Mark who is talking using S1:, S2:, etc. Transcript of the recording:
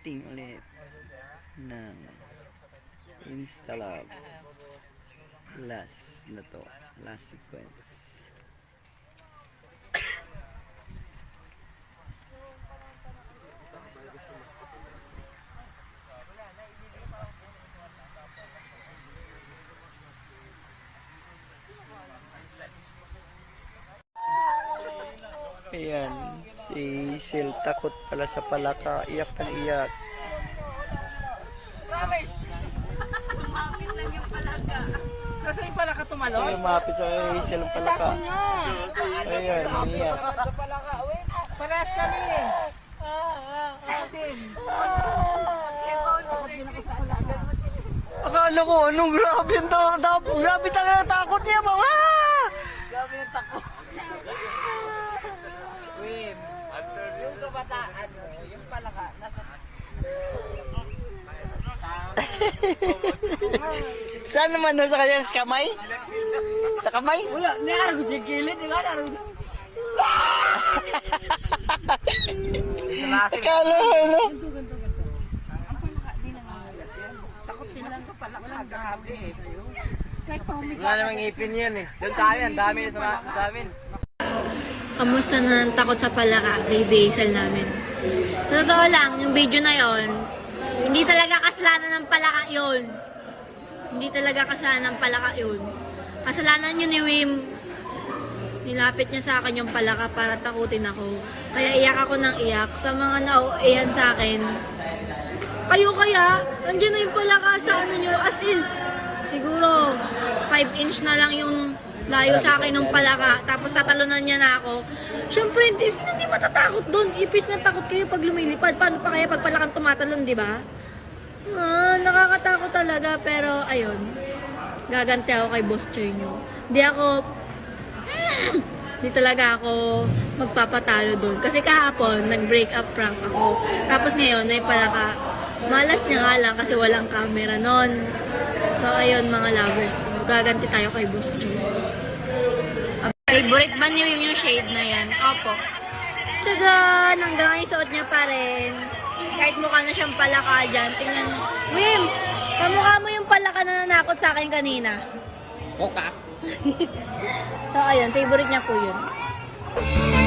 S1: setting ulit ng Instalab. Last na to. Last sequence. Ayan, si Sil takot pala sa palaka, iyak ng iyak.
S2: Promise! Lumapit lang yung palaka. Kasi yung palaka tumalon?
S1: Ay, lumapit sa Sil ang palaka. Ayan, iyak.
S2: Parehas kami eh. Atin.
S1: Akala ko, anong grabe yung grabe talaga takot niya, mga!
S2: Grabe yung takot. Wim, yung kabataan mo, yung palaka, nasa...
S1: Saan naman na sa kanya? Sa kamay? Sa kamay?
S2: Wala, niyara ko siya kilid, di ba?
S1: Akala mo, ano?
S2: Takot din lang sa palaka, grabe eh.
S3: Wala namang ipin yan eh. Doon sa amin, ang dami sa amin.
S4: Kamusta na ng takot sa palaka, baby Hazel namin. Sa totoo lang, yung video na yon, hindi talaga kasalanan ng palaka yun. Hindi talaga kasalanan ng palaka yun. Kasalanan yun ni Wim. Nilapit niya sa akin yung palaka para takutin ako. Kaya iyak ako ng iyak. Sa mga nauiyan sa akin, kayo kaya, nandiyan na yung palaka sa ano nyo, as in, siguro 5 inch na lang yung layo sa akin ng palaka, tapos tatalunan niya na ako. Siyempre, hindi matatakot doon. Ipis na takot kayo pag lumilipad. Paano pa kaya pag palakang tumatalon, di ba? Nakakatakot talaga, pero ayun. Gaganti ako kay Boss Choy nyo. Hindi talaga ako magpapatalo doon. Kasi kahapon, nag-break up prank ako. Tapos ngayon, ay palaka. Malas niya nga lang kasi walang camera nun. So, ayun mga lovers ko. Gaganti tayo kay Boss Choy. Favorite ba niyo yung shade na yan? Opo. Tadaan! Hanggang ngayon suot niya pa rin. Kahit mukha na siyang palaka dyan. Tingnan mo. Wim! Kamukha mo yung palaka na nanakot sa akin kanina.
S3: Oka.
S4: So, ayun. Favorite niya po yun.